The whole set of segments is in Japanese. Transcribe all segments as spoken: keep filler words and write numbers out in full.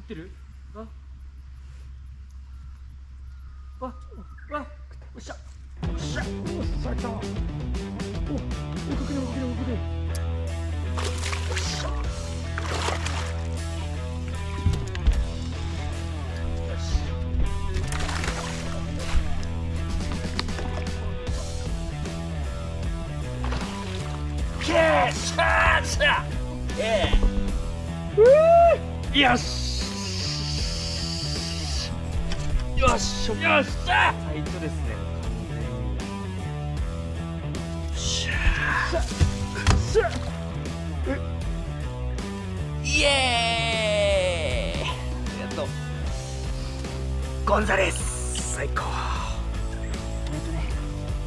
ってる？あああ、よっしゃよっしゃよっしゃ、いった。お、追いかける追いかける追いかける。よっしゃ。よし。ケーシャーシャー。ええ。よし。よっしゃよっしゃ。タイトですね。しゃーしゃイエーイ。ありがとうゴンザレス、最高。えっとね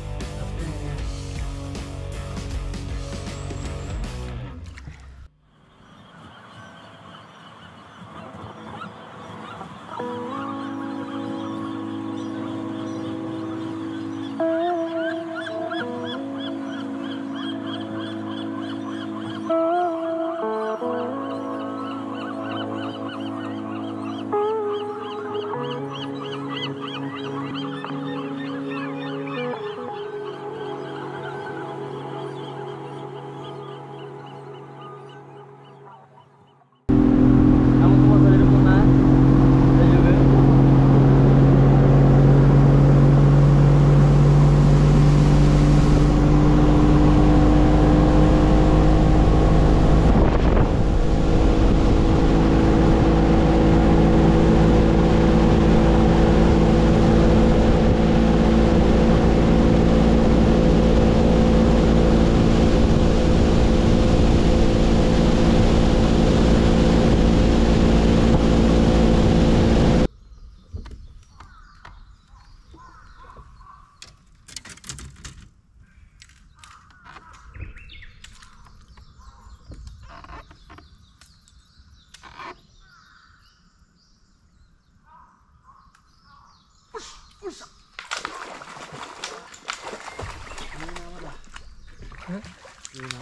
いいです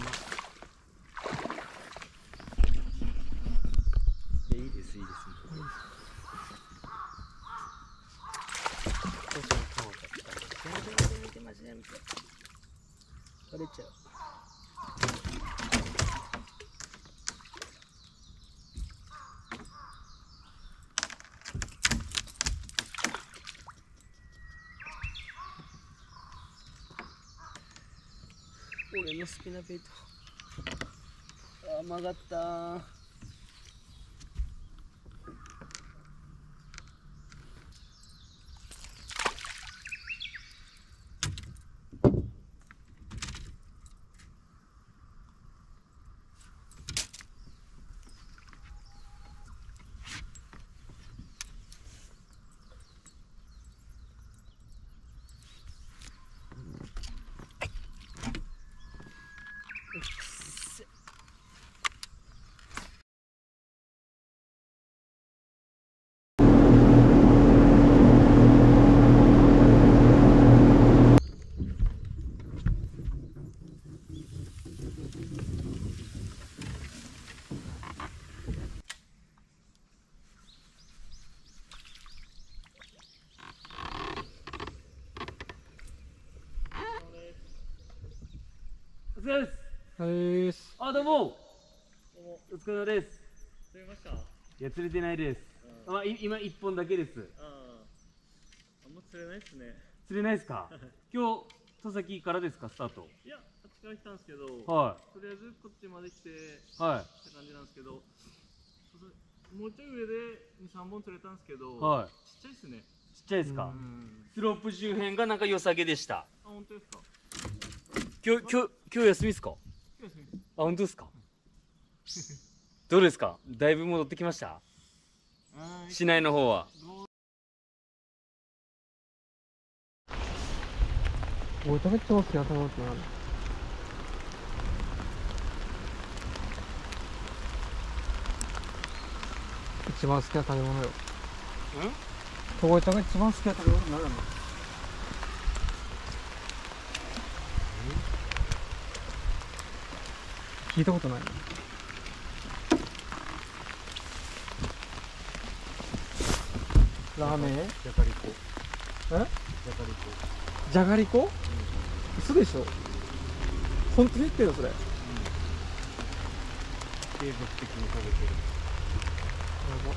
いいです。取れちゃう。俺の好きなベイト。あ、曲がったー。お疲れです。 はいす。 あ、どうも。どうもお疲れ様です。 釣れました？ いや、釣れてないです。うん、あ、い今一本だけです。 ああ、あんま釣れないですね。 釣れないですか？今日戸崎からですか、スタート？ いや、あっちから来たんですけど、 はい。 とりあえずこっちまで来て、 はい。 って感じなんですけど、もうちょい上でに、さんぼん釣れたんですけど、 はい。 ちっちゃいですね。 ちっちゃいですか？スロープ周辺がなんか良さげでした。 あ、本当ですか？ 今日、今日、今日休みですか？ 休み。 あ、本当ですか？どうですか？だいぶ戻ってきました？市内の方は。 俺食べてますよ、食べてます。一番好きな食べ物よ。 うん？ とごいちゃんが一番好きな食べ物何なの？聞いたことない。 ラーメンじゃがりこ。 えじゃがりこ。 じゃがりこ、嘘でしょ。本当に言ってるのそれ。や継続的に食べてる。 ば。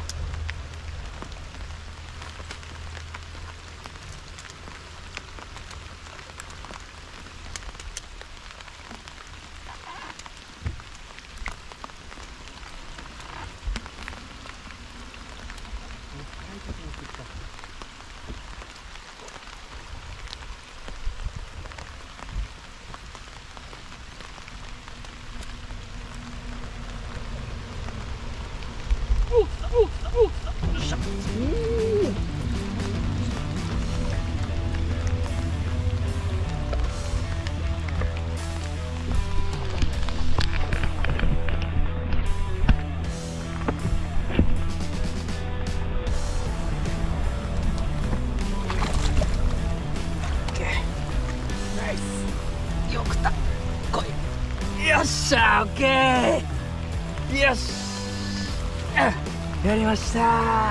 よくた来い。よっしゃ、オッケー。よし、あ、やりました。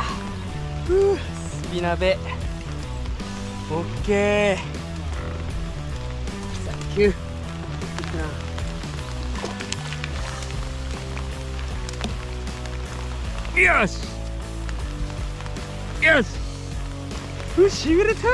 ふう、スピナベオッケー。サンキュー。よしよし、ふ、しびれたー。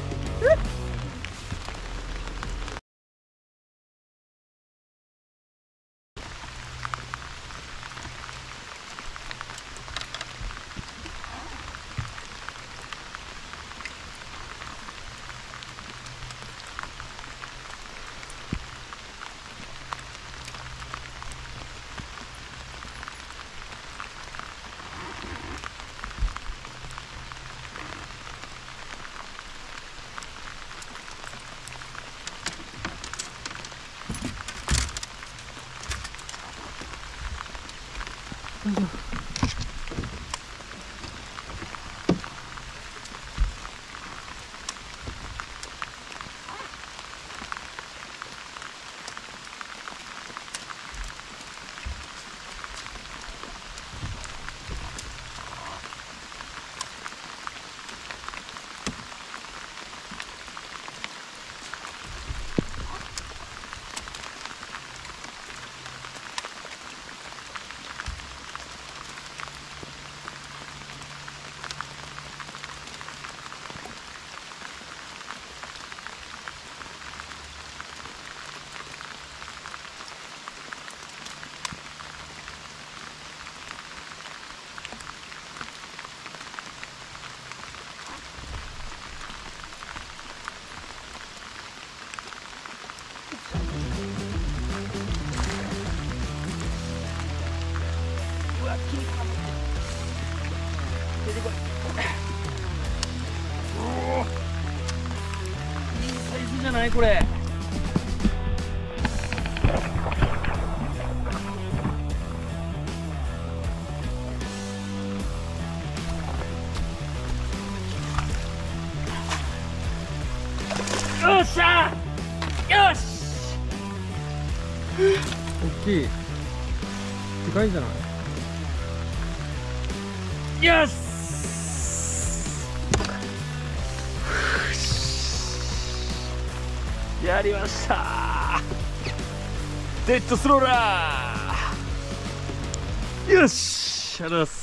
うわ、キリかも。出てこい。おお、いいサイズじゃないこれ。よっしゃ、よし。 大きい。でかいんじゃない。 よし、やりました。デッドスローラー。よし、ありがとうございます。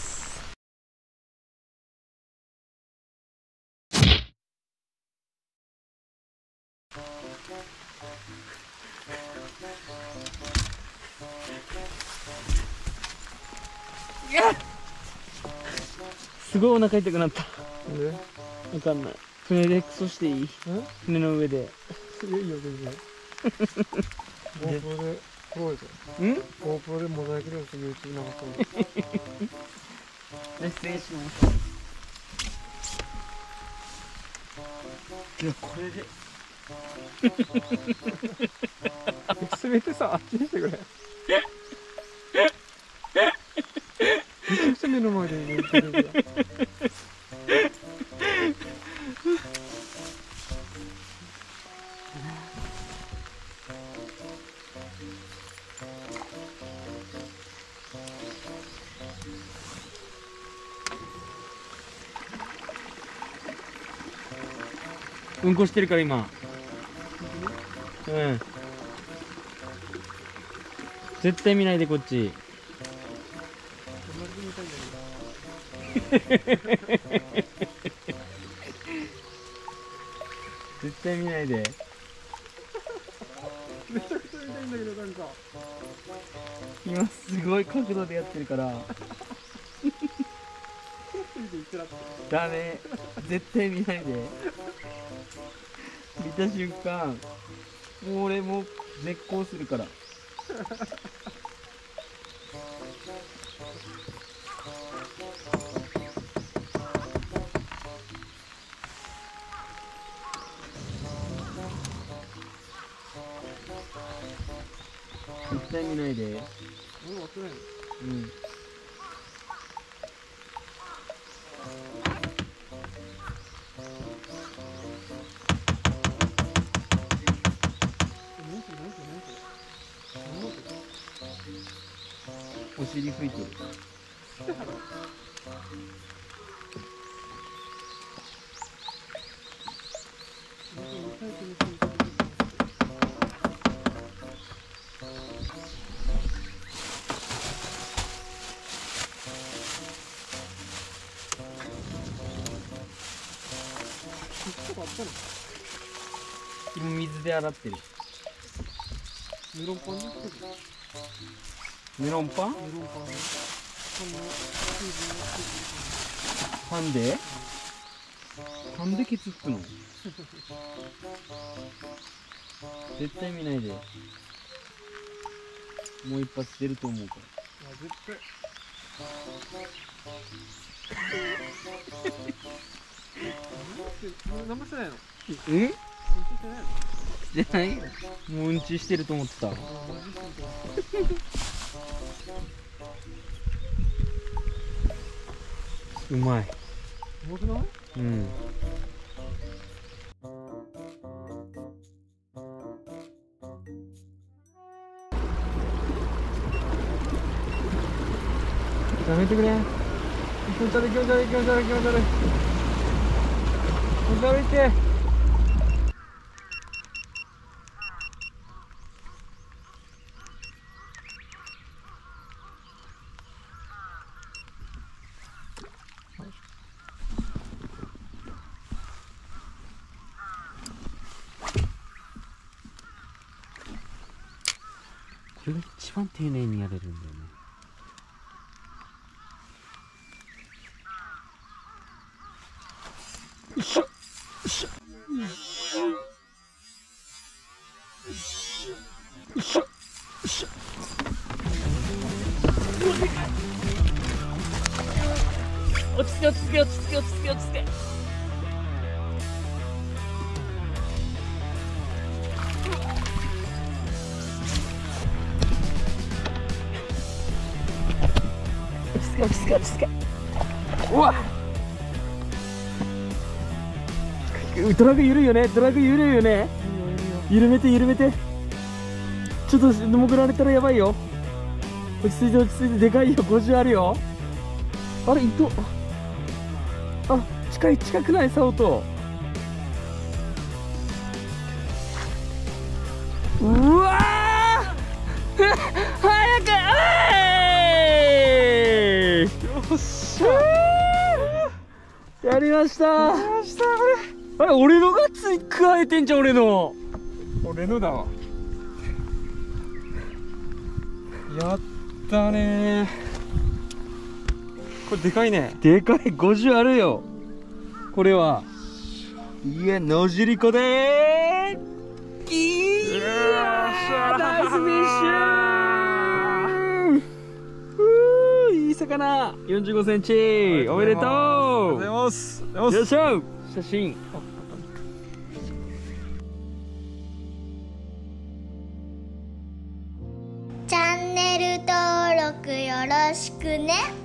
いや、すごいお腹痛くなった。 で、 わかんない。船でクソしていい？船の上で。 いやいいよ全然。GoPro で撮ろうよ。 ん？ GoPro でモザイクでも YouTube 流そうよ。 失礼します。いや、これで。 せめてさ、あっちにしてくれ。めちゃくちゃ目の前で見てるじゃん。 うんこしてるから今。うん。絶対見ないでこっち。絶対見ないで。 めちゃくちゃ見たいんだけど、なんか今すごい角度でやってるからダメ、絶対見ないで。見た瞬間もう俺もう絶交するから。絶対見ないで。 俺も忘れないの。 うん。お尻拭いてる。今水で洗ってる。 メロンパンにしてる。 メロンパン？ メロンパンにパンで？パンでケツ拭くの？絶対見ないで。もう一発出ると思うから。 あ、絶対。何もしてないの？ え？ してないの？ してない？もううんちしてると思ってた。うまい。 うまくない？ うん。やめてくれ。気持ち悪い気持ち悪い気持ち悪い気持ち悪い気持ち悪いって。これが一番丁寧にやれるんだよね。よいしょよいしょよいしょよいしょ。落ち着け落ち着け落ち着け落ち着け落ち着け。落ち着け落ち着け。うわっ、ドラグ緩いよね、ドラグ緩いよね。緩めて緩めて。ちょっと潜られたらやばいよ。落ち着いて落ち着いて。でかいよ、ごじゅうあるよ。あれ糸、あ、近い近くない？竿と。うわー早く、えー、よっしゃやりました。やりました。これあれ、俺のがつい加えてんじゃん。俺の俺のだわ。やったねー。これでかいね。 でかい。ごじゅうあるよこれは。いや、野尻湖でーきーナイスフィッシュー。ふー、いい魚。よんじゅうごセンチ。おめでとう。 ありがとうございます。 よっしゃ。写真。 チャンネル登録よろしくね。